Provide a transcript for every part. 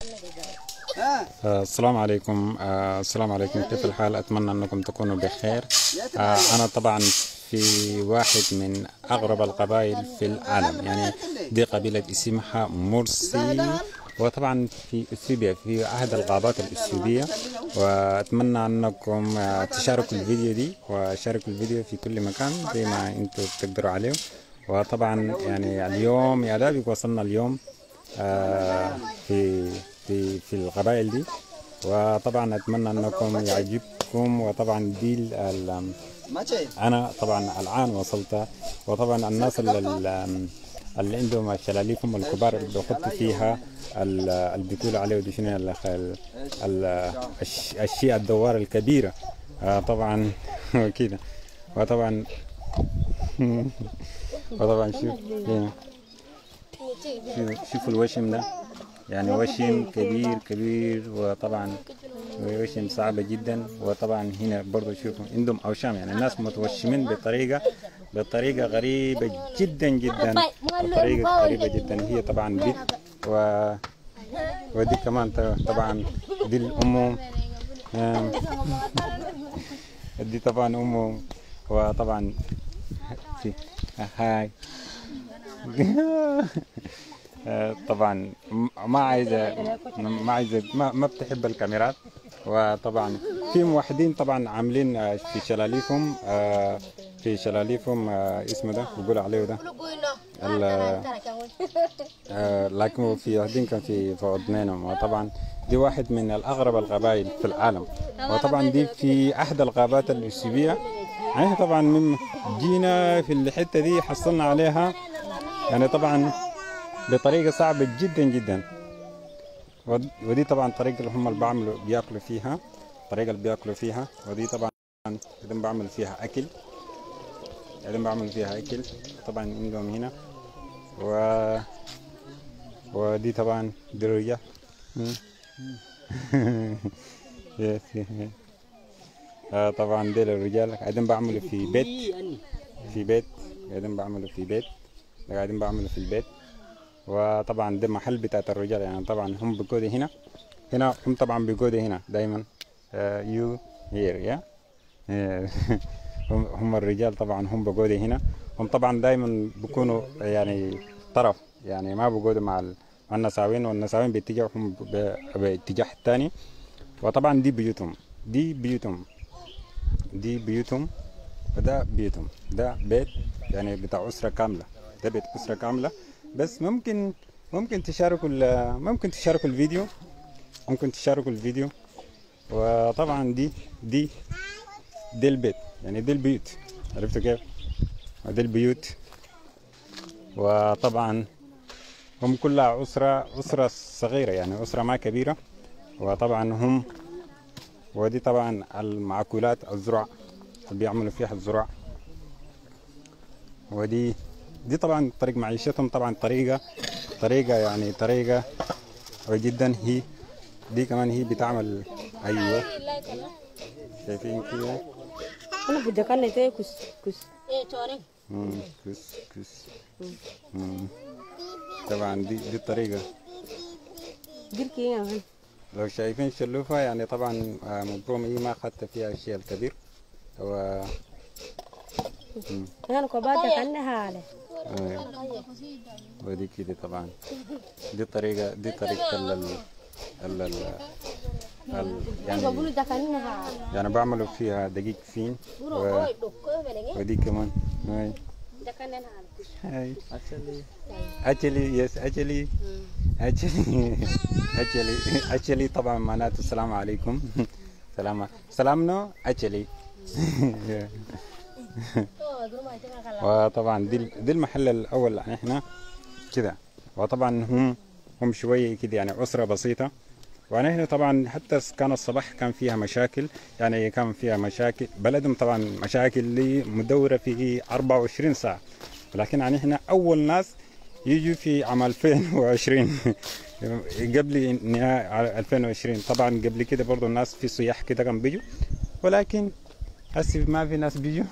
السلام عليكم. السلام عليكم، كيف الحال؟ أتمنى أنكم تكونوا بخير. أنا طبعا في واحد من أغرب القبائل في العالم، يعني دي قبيلة اسمها مرسي، وطبعا في اثيوبيا، في أحد الغابات الإثيوبية. وأتمنى أنكم تشاركوا الفيديو دي وشاركوا الفيديو في كل مكان زي ما أنتم تقدروا عليه. وطبعا يعني اليوم يا دابك وصلنا اليوم في القبائل دي، وطبعا اتمنى انكم يعجبكم. وطبعا دي انا طبعا الان وصلت، وطبعا الناس اللي عندهم شلاليفهم الكبار اللي بيحطوا فيها اللي بيقولوا عليه دي شنو الشيء الدوار الكبيره طبعا كده. وطبعا شوفوا الوشم ده، يعني وشم كبير كبير، وطبعا وشم صعبة جدا. وطبعا هنا برضو شوفوا عندهم أوشام، يعني الناس متوشمين بطريقة غريبة جدا جدا، بطريقة غريبة جدا. هي طبعا بيت ودي كمان طبعا دي الأم، دي طبعا أمه. وطبعا هاي طبعا ما بتحب الكاميرات. وطبعا في موحدين طبعا عاملين في شلاليفهم اسمه ده بيقول عليه ده لكن في واحدين كان في أذنينهم. وطبعا دي واحد من الأغرب القبائل في العالم. وطبعا دي في أحد الغابات الإثيوبية. يعني طبعا من جينا في الحتة دي حصلنا عليها، يعني طبعا بطريقة صعبة جدا جدا. ودي طبعا الطريقة اللي هم اللي بياكلوا فيها، الطريقة اللي بياكلوا فيها. ودي طبعا بعدين بعمل فيها أكل، طبعا عندهم هنا. ودي طبعا دي الرجال طبعا دي الرجال قاعدين بعملوا في بيت، قاعدين بعملوا في البيت. وطبعا ده محل بتاعت الرجال، يعني طبعا هم بيقعدوا هنا هم طبعا بيقعدوا هنا دايما you here yeah هم الرجال طبعا هم بيقعدوا هنا. هم طبعا دايما بيكونوا يعني طرف، يعني ما بيقعدوا مع النساوين، والنساوين باتجاههم باتجاه الثاني. وطبعا دي بيوتهم وده بيتهم، ده بيت يعني بتاع أسرة كاملة، ده بيت أسرة كاملة. بس ممكن تشاركوا الفيديو. وطبعا دي البيت، يعني دي البيوت، عرفتوا كيف؟ ودي البيوت. وطبعا هم كلها أسرة صغيرة، يعني أسرة ما كبيرة. وطبعا ودي طبعا المعقولات الزرع اللي بيعملوا فيها الزرع. ودي طبعا طريقة معيشتهم، طبعا طريقة جدا. دي كمان هي بتعمل ايوه شايفين كده. انا بدي كان كس طبعا دي الطريقة. لو شايفين شلوفة، يعني طبعا مبروم ايه ما اخذت فيها الشيء الكبير. انا كبادة كانها على ودي كده طبعا دي طريقة يعني بعملوا فيها دقيق فين. ودي كمان هاي actually طبعا معناته السلام عليكم. سلامنا actually وطبعا دي المحل الاول احنا كده. وطبعا هم شويه كده، يعني اسره بسيطه. وانا هنا طبعا حتى كان الصباح كان فيها مشاكل، يعني كان فيها مشاكل بلدهم طبعا، مشاكل اللي مدوره في 24 ساعه. ولكن يعني احنا اول ناس يجوا في عام 2020 قبل نهاية 2020. طبعا قبل كده برضو الناس في سياح كده كانوا بيجوا، ولكن هسه ما في ناس بيجوا.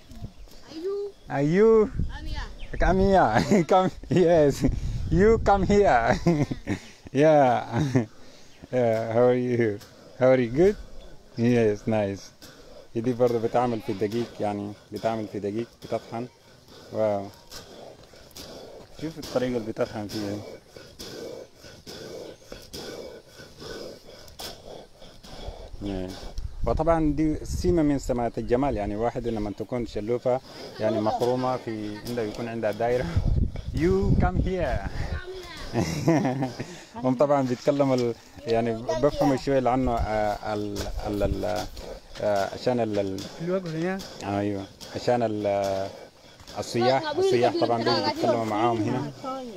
أيوه come here come yes you come here yeah how are you? How are you good? Yes, nice. دي برضه بتعمل في الدقيق، يعني بتعمل في دقيق بتطحن. واو، شوف الطريقة اللي بتطحن فيها. Yeah. وطبعا دي سمة من سمات الجمال، يعني واحد لما تكون شلوفة يعني مخرومة في عنده يكون عندها دايرة. You come here. هم طبعا بيتكلموا يعني بفهموا شوية عنه عشان ايوه عشان السياح طبعا بيجوا بيتكلموا معاهم هنا.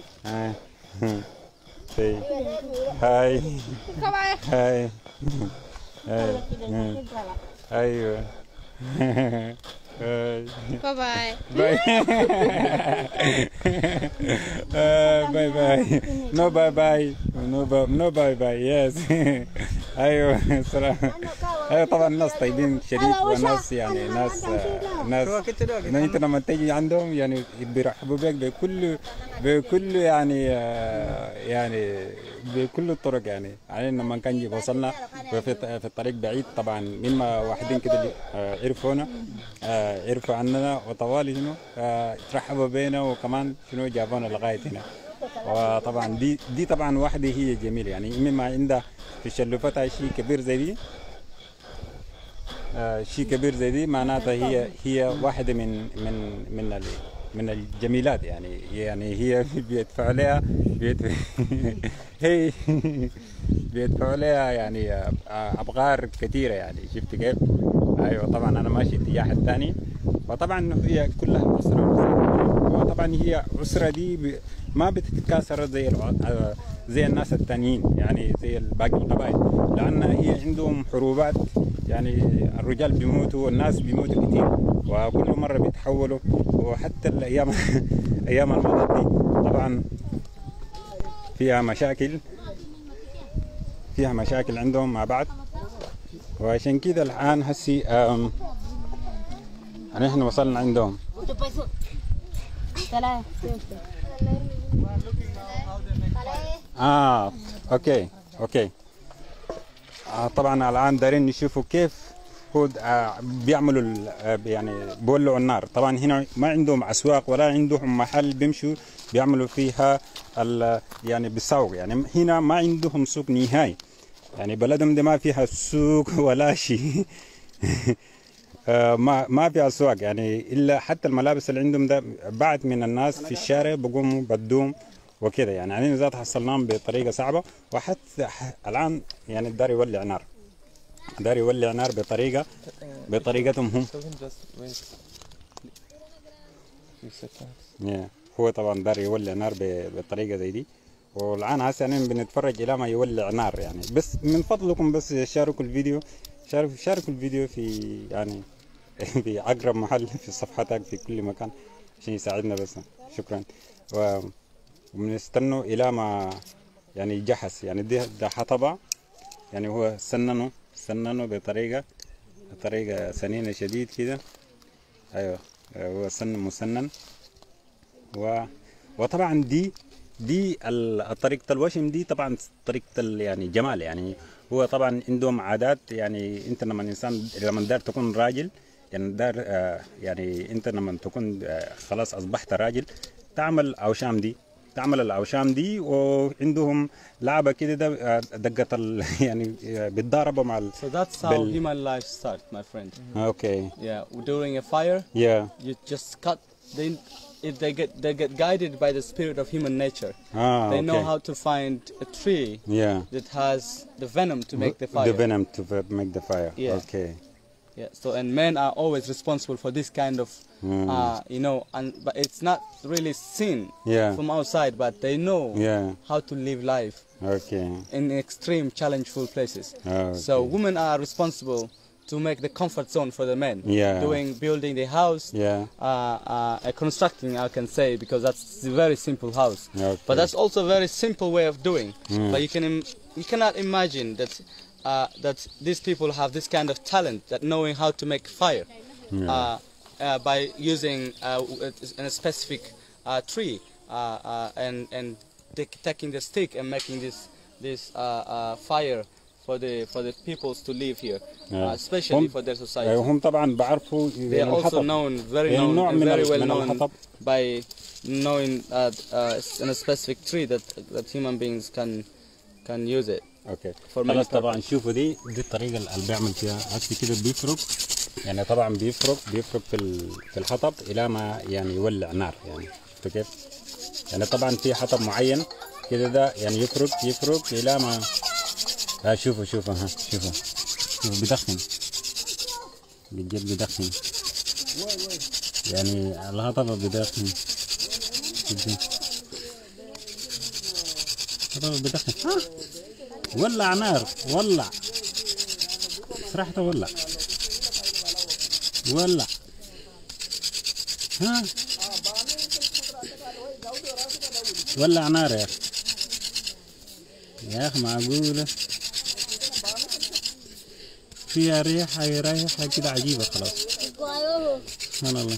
هاي هاي ايوه Bye bye. باي باي باي نو باي باي نو باي باي يس. ايوه صراحه ايوه طبعا الناس طيبين شديد، وناس يعني ناس انت لما تيجي عندهم يعني بيرحبوا بك بكل يعني بكل الطرق. يعني لما كان وصلنا في الطريق بعيد طبعا، مما واحدين كده عرفونا، عرفوا عننا وطوالي شنو ترحبوا بينا، وكمان شنو جابونا لغايه هنا. وطبعا دي طبعا واحده هي جميله، يعني مما عندها في شلوفتها شيء كبير زي دي، شيء كبير زي دي معناتها هي واحده من الجميلات. يعني هي بيدفعوا لها هي بيدفعوا لها يعني ابغار كثيره. يعني شفت كيف؟ ايوه طبعا انا ماشي اتجاه الثاني، وطبعا هي كلها اسره، وطبعا هي اسره دي ما بتتكاثر زي الناس الثانيين، يعني زي باقي القبائل، لان هي عندهم حروبات. يعني الرجال بيموتوا والناس بيموتوا كثير، وكل مره بيتحولوا. وحتى الايام ايام الماضي دي طبعا فيها مشاكل عندهم مع بعض. وعشان كده الان هسي نحن وصلنا عندهم. اوكي طبعا الان دايرين نشوفوا كيف هو بيعملوا يعني بيولعوا النار. طبعا هنا ما عندهم اسواق ولا عندهم محل بيمشوا بيعملوا فيها يعني بالسوق. يعني هنا ما عندهم سوق نهائي، يعني بلدهم دي ما فيها سوق ولا شيء. ما في اسواق، يعني الا حتى الملابس اللي عندهم ده بعد من الناس في الشارع بقوموا بدوم وكذا. يعني علينا ذات حصلناهم بطريقه صعبه. وحتى الان يعني دار يولع نار بطريقتهم هم. هو طبعا دار يولع نار بطريقه زي دي. والان هسه بنتفرج الى ما يولع نار. يعني بس من فضلكم بس شاركوا الفيديو، شاركوا الفيديو في يعني في اقرب محل في صفحتك في كل مكان عشان يساعدنا بس. شكرا. وبنستنوا الى ما يعني يجهز. يعني ده حطبه، يعني هو سننه بطريقه سنينه شديد كده. ايوه هو مسنن. وطبعا دي طريقة الوشم دي طبعا طريقة يعني جمال. يعني هو طبعا عندهم عادات. يعني انت لما دار تكون راجل، يعني دار يعني انت لما تكون خلاص اصبحت راجل تعمل الاوشام دي. وعندهم لعبة كده ده دقة يعني بيتضاربوا مع So that's how human life starts, my friend. Okay. Yeah, during a fire. Yeah. You just cut. They get guided by the spirit of human nature. They know how to find a tree that has the venom to make the fire. The venom to make the fire. Yeah. Okay. Yeah. So and men are always responsible for this kind of, but it's not really seen from outside, but they know how to live life. Okay. In extreme, challengeful places. Okay. So women are responsible to make the comfort zone for the men. Building the house, constructing, I can say, because that's a very simple house. Okay. But that's also a very simple way of doing. But you cannot imagine that these people have this kind of talent, that knowing how to make fire by using a specific tree and taking the stick and making this fire for the peoples to live here, هم- especially for their society. هم طبعا بعرفوا They are also الحطب known, very يعني known, نوع and من very well من known الحطب. by knowing in a specific tree that human beings can use it. اوكي For many خلاص طبعا purposes. شوفوا دي الطريقه اللي بيعمل فيها هسه كده بيفرك يعني طبعا بيفرك في الحطب الى ما يعني يولع نار يعني شفتوا كيف؟ يعني طبعا في حطب معين كده ده يعني يفرك الى ما شوفوا ها شوفوا بدخن بجد بدخن يعني الحطب بدخن الحطب بدخن ولع نار ولع صراحة ولع ها ولع نار يا أخي معقولة فيها ريحة كده عجيبة خلاص سبحان الله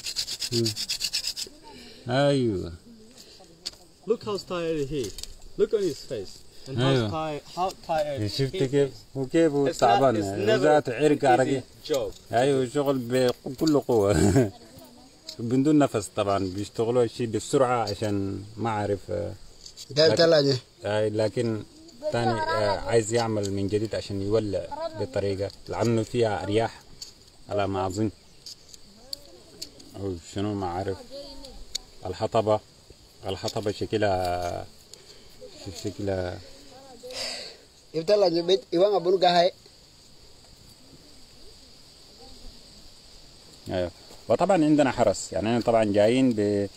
أيوه Look how tired he is. Look on his face. And how tired he شفت is. كيف وكيف هو It's not- تعبان it's never ذات عرق an عرقي easy job. ايوه شغل بكل قوة بدون نفس طبعا بيشتغلوا شيء بسرعة عشان ما اعرف ده ثلاجة. لكن ثاني عايز يعمل من جديد عشان يولع بطريقة لأنه فيها أرياح على ما أظن أو شنو ما أعرف. الحطبة شكلها ثلاجة بيت إيوان أبو نجاهي. أيوة. وطبعا عندنا حرس يعني طبعا جايين ب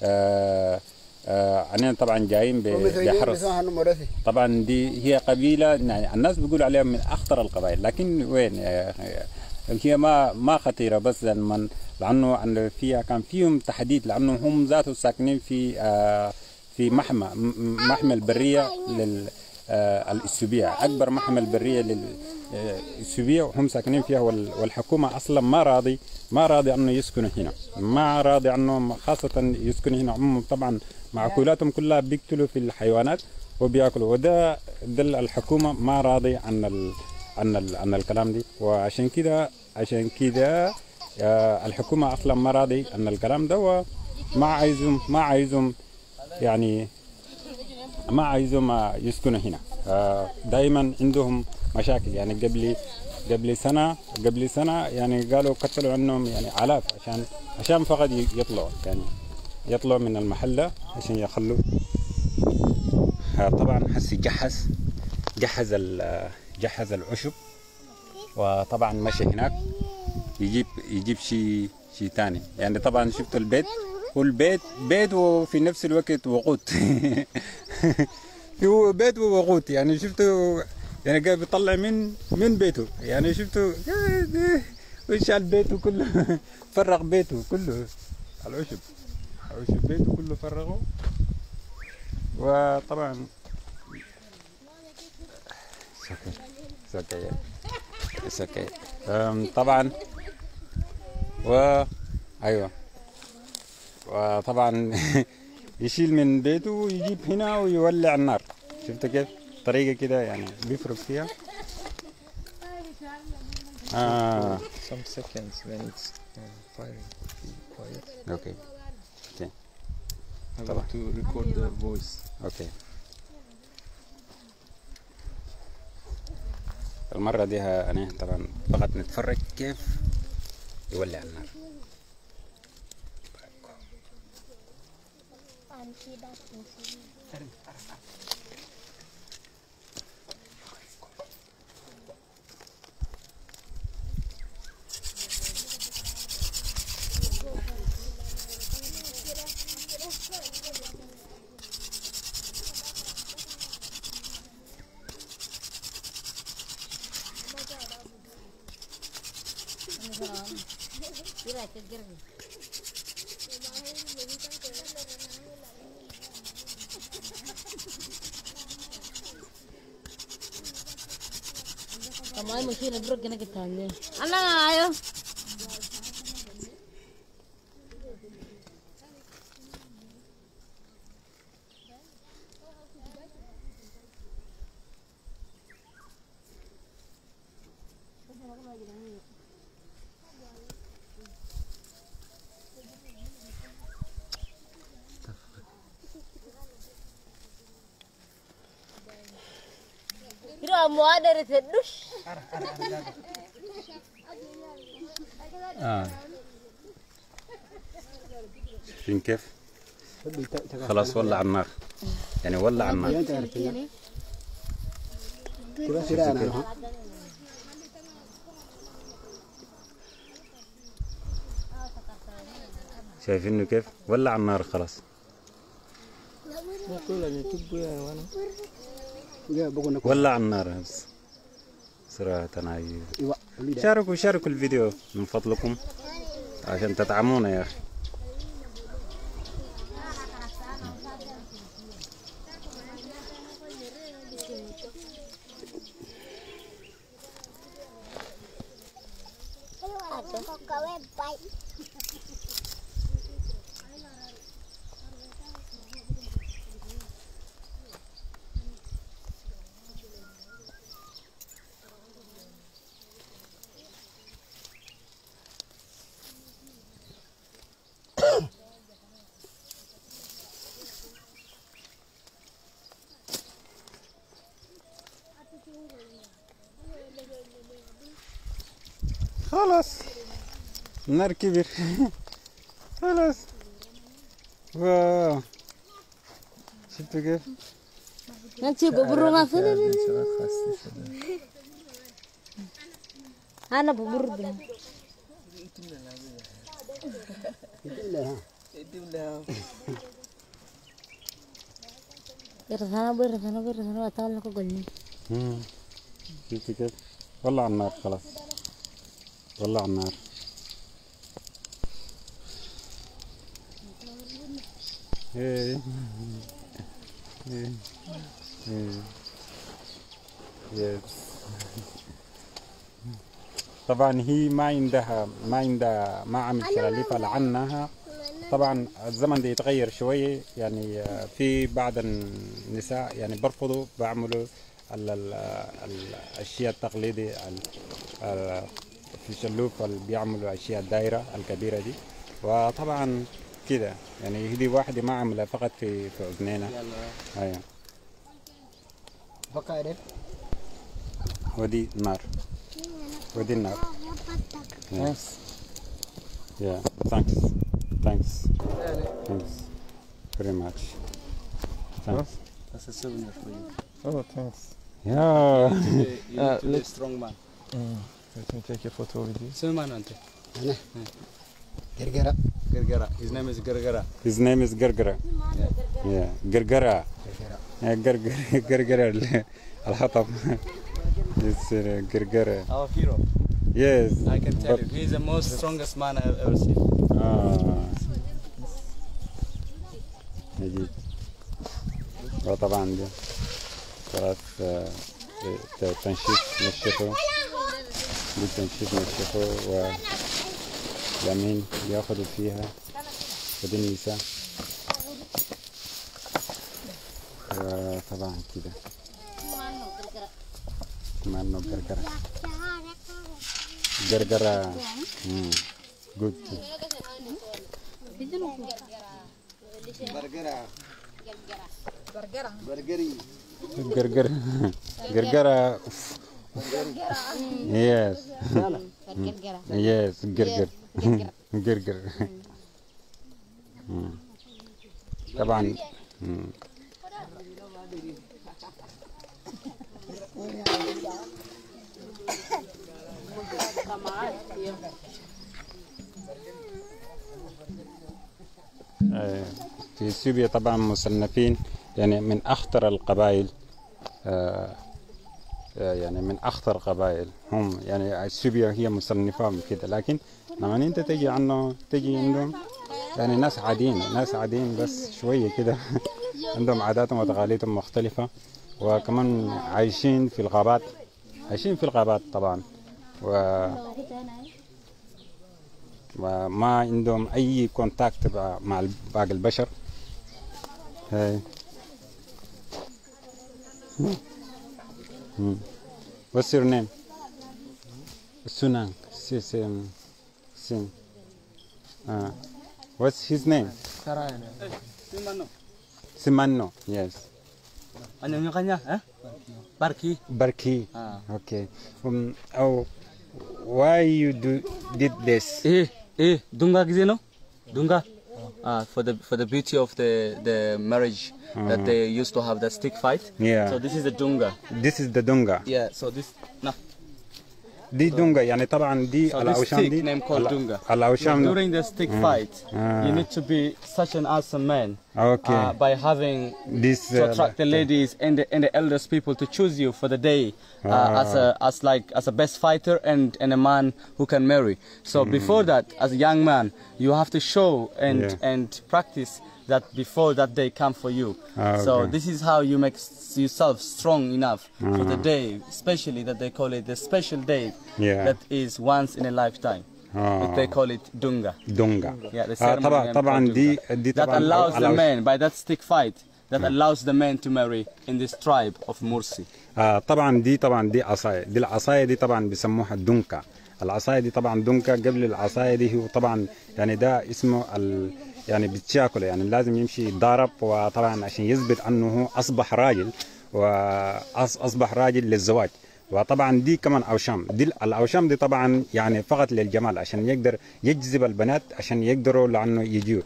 أنا طبعا جايين بحرس. طبعا دي هي قبيلة يعني الناس بيقولوا عليها من أخطر القبائل لكن وين هي ما خطيرة بس لأنه فيها كان فيهم تحديد لأنه هم ذاتهم ساكنين في محمى البرية للإثيوبيا أكبر محمى البرية للإثيوبيا وهم ساكنين فيها والحكومة أصلا ما راضي أنه يسكنوا هنا ما راضي أنهم خاصة يسكنوا هنا هم طبعا معقولاتهم كلها بيقتلوا في الحيوانات وبياكلوا وده الحكومة ما راضي عن الكلام دي وعشان كده الحكومة أصلا ما راضي عن الكلام ده وما عايزهم يعني ما عايزهم يسكنوا هنا. دائما عندهم مشاكل يعني قبل سنة يعني قالوا قتلوا عنهم يعني آلاف عشان فقط يطلعوا من المحلة عشان يخلوا. طبعا هسي جهز العشب وطبعا مشي هناك يجيب شيء ثاني يعني طبعا شفتوا البيت بيت وفي نفس الوقت وقود هو بيت ووقود يعني شفتوا يعني قاعد بيطلع من بيته يعني شفتوا وشال بيته كله فرغ بيته كله العشب بيته كله فرغه. وطبعا سكي طبعا ايوه وطبعا يشيل من بيته ويجيب هنا ويولع النار. شفت كيف طريقة كده يعني بيفرق فيها. Some seconds when it's firing. Be quiet. Okay. I want to record the voice. Okay. المرة دي أنا طبعا فقط نتفرج كيف يولع النار. Kamay mo siya nabro ginagitan niya. Ala nga ayo. Kira mau ada resedus. شايفين كيف؟ خلاص ولع النار يعني ولع النار. شايفينه كيف؟ ولع النار خلاص. ولع النار بس صراحة. شاركوا الفيديو من فضلكم عشان تدعمونا يا أخي. خلاص النار كبير. خلاص. واو شفتوا كيف؟ Nanti bubur ngasih. Ana bubur dulu. Bersana atau aku gulung. شفتوا كيف؟ ولع النار خلاص. ولع النار. طبعا هي ما عملت كلاليفة لعنها. طبعا الزمن ده يتغير شوية يعني. في بعض النساء يعني برفضوا بعملوا الأشياء التقليدي في الشلوف اللي بيعملوا أشياء الدائرة الكبيرة دي. وطبعا كده يعني هذه واحدة ما عملها فقط في أذنينا. أيوة. ودي النار. ودي النار. Yes. Yeah. Thanks very much. Thanks. That's a souvenir for you. Oh, thanks. Yeah. You need to be a strong man. Let me take a photo with you. Sulman ante. Gergera. His name is Gergera. His name is Gergera. Yeah. Gergera. Gergera الحطب. It's Gergera. Our hero. Yes. I can tell you, he's the most strongest man I've ever seen. نجيب. وطبعا ده خلاص تنشيف نشفه. بالتنشيف نشفه واليمين بياخدوا فيها ودي النساء. وطبعا كده مانو Gergera. Good. Gergera. Yes. Yes, gerger. Gerger. طبعا. في اثيوبيا طبعا مصنفين يعني من اخطر القبائل. يعني من اخطر قبائل هم يعني اثيوبيا هي مصنفاهم كده. لكن لما انت تجي عندهم يعني ناس عاديين بس شويه كده. عندهم عاداتهم وتقاليدهم مختلفه. وكمان عايشين في الغابات طبعا. وما عندهم اي كونتاكت مع باقي البشر. هاي. What's your name? Sunang. Sin. What's his name? Simano. Simano. Yes. Ano yung kanya? Barki. Barki. Ah. Okay. Oh, why you did this? Dunga gizeno? Dunga. For the beauty of the marriage that they used to have the stick fight. Yeah. So this is the dunga. This is the dunga. Yeah. So this. Nah. دي دونجا يعني طبعا دي So this الأوشام stick دي name called dunga. الأوشام During the stick fight, you need to be such an awesome man. Okay. By having This to attract the ladies and the eldest people to choose you for the day as a best fighter and a man who can marry. So before that, as a young man, you have to show and practice that before that day come for you. So this is how you make yourself strong enough for the day, especially that they call it the special day that is once in a lifetime. That they call it dunga. دونجا. Yeah, the ceremony طبعا دي that allows the man by that stick fight that allows the man to marry in this tribe of Mursi. طبعا دي عصاية، دي العصاية دي طبعا بيسموها الدونكا. العصاية دي طبعا دونكا. قبل العصاية دي هو طبعا يعني ده اسمه يعني بتشاكل، يعني لازم يمشي يتضارب، وطبعا عشان يثبت انه اصبح راجل واصبح راجل للزواج. وطبعا دي كمان اوشام، دي الاوشام دي طبعا يعني فقط للجمال عشان يقدر يجذب البنات عشان يقدروا لانه يجوا.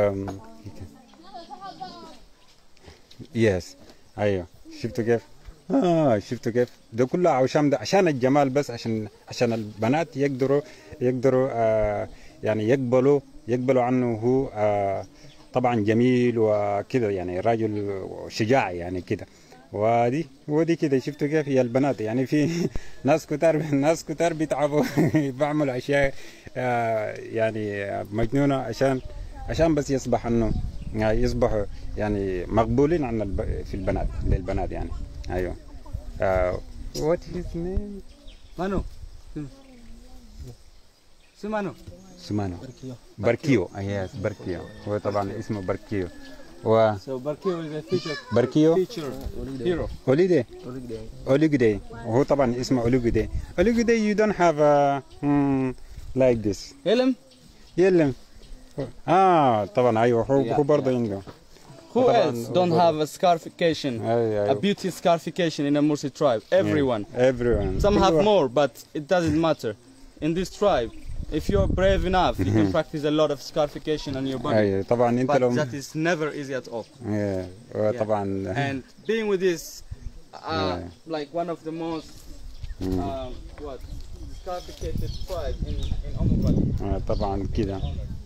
يس ايوه شفتوا كيف؟ شفتوا كيف؟ ده كله اوشام ده عشان الجمال بس، عشان البنات يقدروا يعني يقبلوا عنه هو طبعا جميل وكذا، يعني راجل شجاعي يعني كده. ودي كده شفتوا كيف هي البنات، يعني في ناس كتار بيتعبوا بيعملوا اشياء يعني مجنونه عشان بس يصبحوا يعني مقبولين في البنات للبنات يعني. ايوه. what his name؟ Manu. Sumano. بركيو. يس بركيو، هو طبعا اسمه بركيو. So Barkio is a feature hero. أوليغدي وهو طبعا اسمه أوليغدي. you don't have like this. يلم. طبعا ايوه هو برضه عنده. Who else don't have a scarification, a beauty scarification in a Mursi tribe? Everyone. Some have more, but it doesn't matter. In this tribe, if you're brave enough, you can practice a lot of scarification on your body. طبعا انت لو But that is never easy at all. طبعا. And being with this, like one of the most scarificated tribe in Omo Valley. طبعا كده.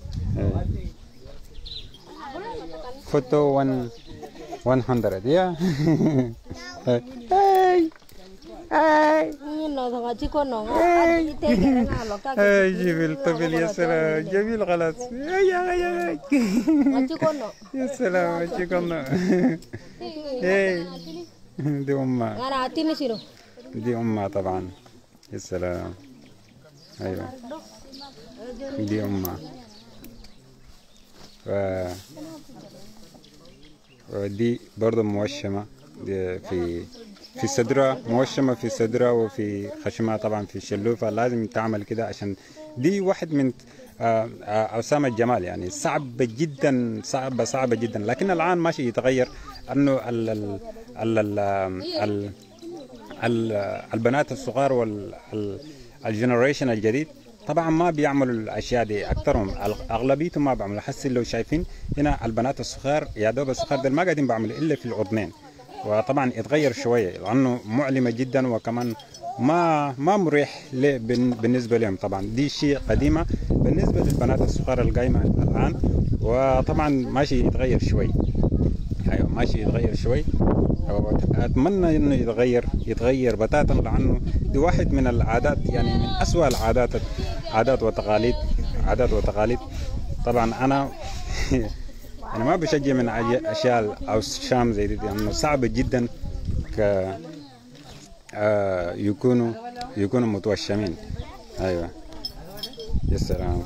photo 100 yeah. جميل طفل يا سلام، جميل خلاص يا سلام شكرا. دي أمها طبعا يا سلام. أيوة دي أمها. ودي برضه موشمة في صدرها، موشمة في صدرها وفي خشمها طبعا في الشلوفة. لازم تعمل كده عشان دي واحد من أوسام الجمال، يعني صعبة جدا، صعبة جدا. لكن الآن ماشي يتغير، أنه البنات الصغار والجنريشن الجديد طبعا ما بيعملوا الاشياء دي، اكثرهم اغلبيتهم ما بيعملوا. حسي لو شايفين هنا البنات الصغار يا دوب الصغار دول ما قاعدين بيعملوا الا في العضنين. وطبعا يتغير شويه لانه مؤلمه جدا، وكمان ما مريح بالنسبه لهم. طبعا دي شيء قديمه بالنسبه للبنات الصغار القايمه الان، وطبعا ماشي يتغير شوي. ايوه ماشي يتغير شوي. اتمنى انه يتغير بتاتا، لانه دي واحد من العادات، يعني من اسوأ العادات، عادات وتقاليد. طبعا انا انا ما بشجع من اشياء او الشام زي دي، لانه صعب جدا يكونوا متوشمين. ايوه يا سلام.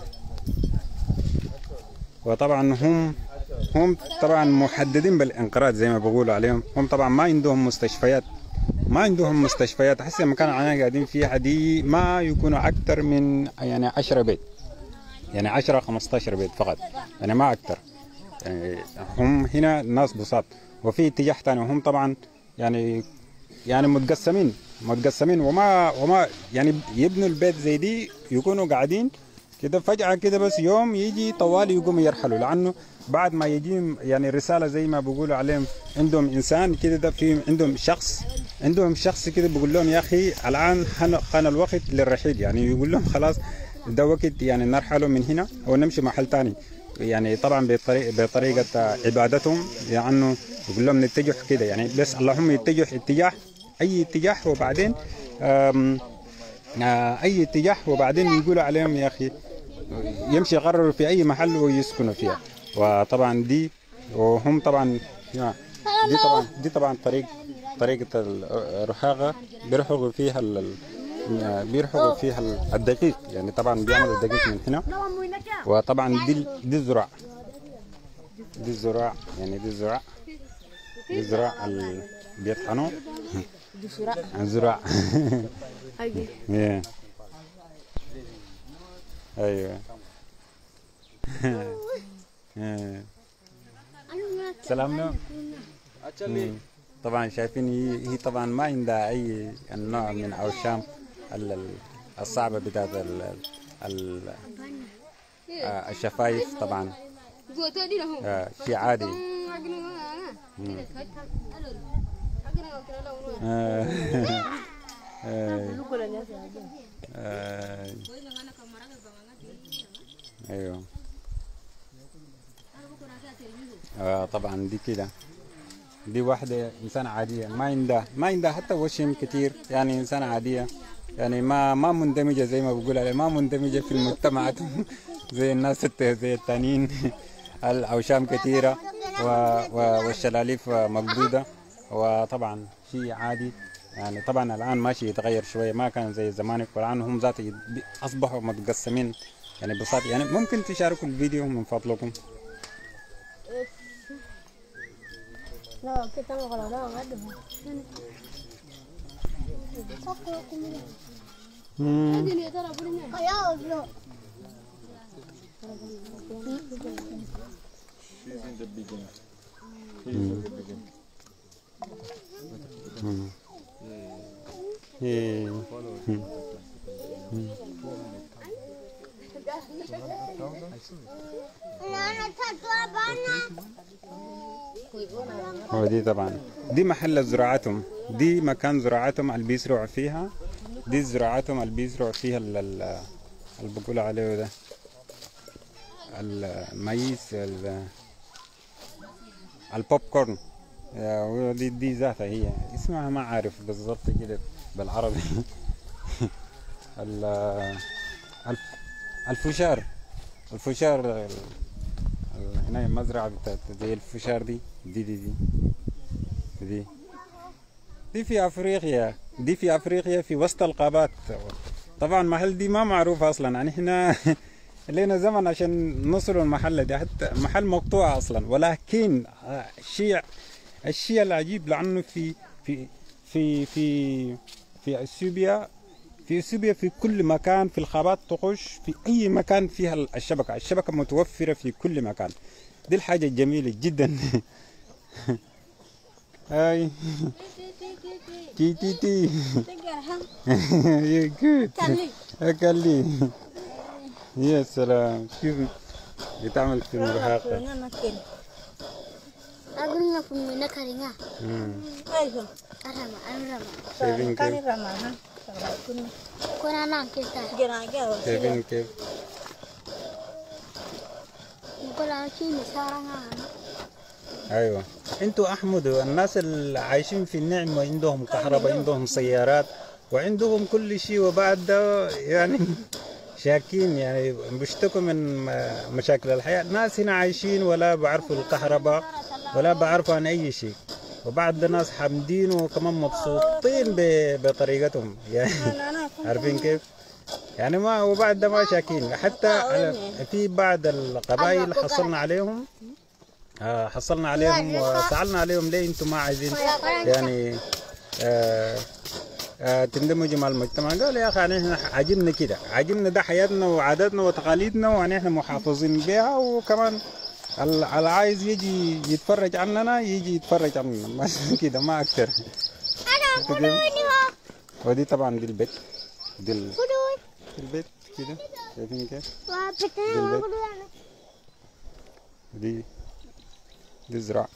وطبعا هم طبعا محددين بالانقراض زي ما بقولوا عليهم. هم طبعا ما عندهم مستشفيات. حسي المكان اللي احنا قاعدين فيه دي ما يكونوا اكثر من يعني 10 بيت، يعني 10 15 بيت فقط، يعني ما اكثر. يعني هم هنا ناس بساط. وفي اتجاه ثاني هم طبعا يعني يعني متقسمين وما يعني يبنوا البيت زي دي، يكونوا قاعدين كده فجأة كده بس يوم يجي طوالي يقوموا يرحلوا، لأنه بعد ما يجيهم يعني رسالة زي ما بيقولوا عليهم عندهم إنسان كده، ده في عندهم شخص كده بيقول لهم يا أخي الآن حان الوقت للرحيل، يعني يقول لهم خلاص ده وقت يعني نرحلوا من هنا أو نمشي محل تاني. يعني طبعا بطريقة عبادتهم، يعني يقول لهم نتجه كده، يعني بس اللهم يتجه أي اتجاه، وبعدين أي اتجاه، وبعدين يقولوا عليهم يا أخي يمشي يقرروا في أي محل ويسكنوا فيها. وطبعا دي وهم طبعا دي طبعا طريقة الرحاغة بيرحقوا فيها الدقيق، يعني طبعا بيعملوا الدقيق من هنا. وطبعا دي الزراع يعني دي الزراع اللي بيطحنوا الزراع. ايوه. سلامنا. طبعا شايفين هي طبعا ما عندها اي نوع من اوشام الصعبه بتاعت الشفايف، طبعا شيء عادي. ايوه. طبعا دي كده، دي واحدة إنسانة عادية ما عندها حتى وشم كتير، يعني إنسانة عادية، يعني ما مندمجة زي ما بقول عليه، ما مندمجة في المجتمعات زي الناس زي التانيين. الأوشام كثيرة والشلاليف مقدودة، وطبعا شيء عادي. يعني طبعا الآن ماشي يتغير شوية، ما كان زي زمانك، والآن هم ذات أصبحوا متقسمين يعني ببساطة. يعني ممكن تشاركوا الفيديو من فضلكم. ودي طبعا دي محل زراعتهم، دي مكان زراعتهم اللي بيزرعوا فيها، دي زراعتهم اللي بيزرعوا فيها اللي بقول عليه ده المايس، البوب كورن. دي ذاتها هي اسمها ما عارف بالضبط كده بالعربي. الفشار هنا مزرعة زي الفشار دي في أفريقيا، في وسط الغابات. طبعا محل دي ما معروفة أصلا، يعني احنا لنا زمن عشان نوصل المحل ده، حتى محل مقطوع أصلا. ولكن الشيء العجيب لأنه في اثيوبيا في كل مكان في الغابات تخش في أي مكان فيها الشبكة متوفرة في كل مكان. دي الحاجة الجميلة جدا. هاي تي كلي يا سلام، شوف بتعمل في المرهقة. أقولنا في منا كرينا. أيوه. شايفين كيف؟ كنا نام كيف؟ شايفين كيف؟ نقول شيء مسارنا. ايوه. انتوا احمدوا الناس اللي عايشين في النعم وعندهم كهرباء، عندهم سيارات وعندهم كل شيء، وبعد ده يعني شاكين، يعني بيشتكوا من مشاكل الحياة. ناس هنا عايشين ولا بعرفوا الكهرباء ولا بعرفوا عن أي شيء، وبعد ده ناس حامدين وكمان مبسوطين بطريقتهم، يعني عارفين كيف؟ يعني ما وبعد ده ما شاكين. حتى في بعض القبائل حصلنا عليهم وسألنا عليهم ليه انتم ما عايزين يعني تندمجوا مع المجتمع. قالوا يا اخي احنا عاجبنا كده، عاجبنا ده حياتنا وعاداتنا وتقاليدنا، ونحن محافظين بها، وكمان اللي عايز يجي يتفرج عننا يجي يتفرج عننا، بس كده ما اكثر. ودي طبعا دي البيت، دي البيت كده شايفين كيف؟ دي البيت، دي زراعة.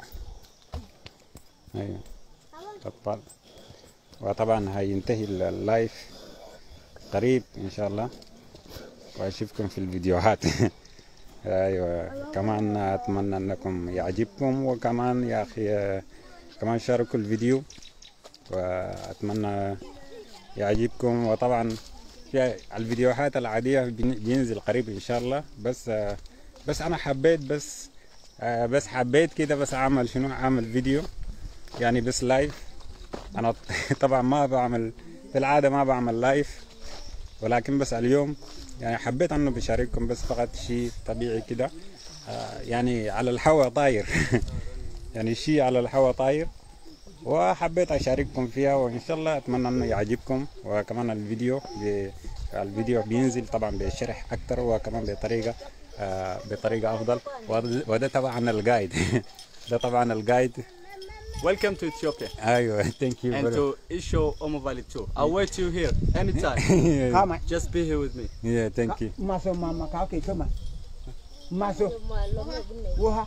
ايوه أطفال. وطبعا هينتهي اللايف قريب ان شاء الله، واشوفكم في الفيديوهات. ايوه كمان اتمنى انكم يعجبكم، وكمان يا اخي كمان شاركوا الفيديو، واتمنى يعجبكم. وطبعا في الفيديوهات العادية بينزل قريب ان شاء الله، بس انا حبيت بس حبيت كده بس اعمل شنو، اعمل فيديو يعني بس لايف. انا طبعا ما بعمل في العادة، ما بعمل لايف، ولكن بس اليوم يعني حبيت انه بشارككم بس فقط شيء طبيعي كده، يعني على الهواء طاير. يعني شيء على الهواء طاير، وحبيت اشارككم فيها، وان شاء الله اتمنى انه يعجبكم. وكمان الفيديو بينزل طبعا بشرح اكثر، وكمان بطريقه افضل. وده طبعا الجايد. ده طبعا الجايد. Welcome to Ethiopia. ايوه thank you And to Isho Omo Valley too. I'll wait you here anytime. Just be here with me. yeah thank you. Maso mama ka ke choma. Maso. Woha.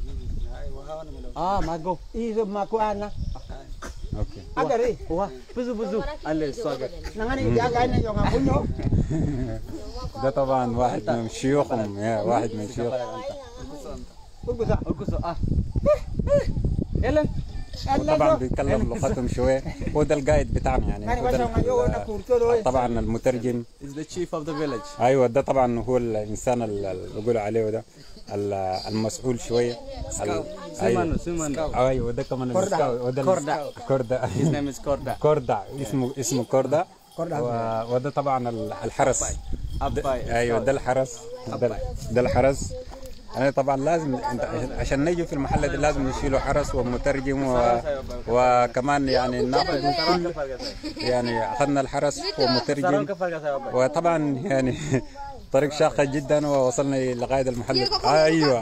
Mago. Iso mako ana. okay Agari. Wah, buzu. Allah sagar. Nangani jaga ina yonga bunyo. ده طبعا واحد من شيوخهم، واحد من شيوخ. Urgusa. Ellen. وطبعا بيتكلم لغتهم شويه. هو ده القائد بتاعنا يعني. طبعا المترجم. Is the chief of the village. ايوه ده طبعا هو الانسان اللي بيقولوا عليه ده المسؤول شويه. سيمانو. ايوه ده كمان كوردا. His name is Korda. كوردا اسمه كوردا. وده طبعا الحرس. ايوه ده الحرس. ده الحرس. يعني طبعا لازم انت عشان نيجي في المحل ده لازم نشيله حرس ومترجم وكمان يعني ناخذ يعني اخذنا الحرس ومترجم. وطبعا يعني طريق شاقة جدا، ووصلنا لغاية المحل. ايوه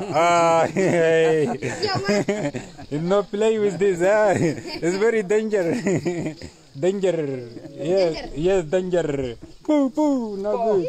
no play with this. It's very danger. Yes danger. Boo no good.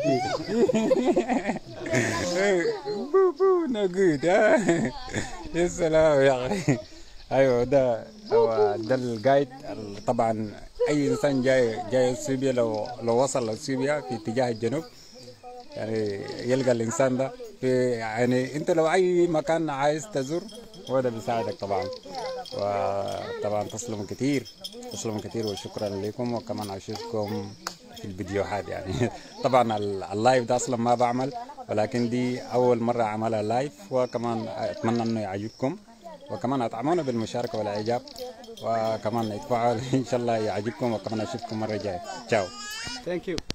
no good. يا سلام يا اخي. ايوه ده الجايد. طبعا اي انسان جاي اثيوبيا لو وصل لاثيوبيا في اتجاه الجنوب يعني يلقى الانسان ده في يعني انت لو اي مكان عايز تزور هو ده بيساعدك طبعا. وطبعا تسلموا كثير وشكرا لكم، وكمان اشوفكم في الفيديوهات يعني. طبعا اللايف ده اصلا ما بعمل، ولكن دي اول مره اعملها لايف، وكمان اتمنى انه يعجبكم، وكمان اتعاملوا بالمشاركه والاعجاب، وكمان يتفاعل ان شاء الله يعجبكم، وكمان اشوفكم مره جايه. تشاو. Thank you.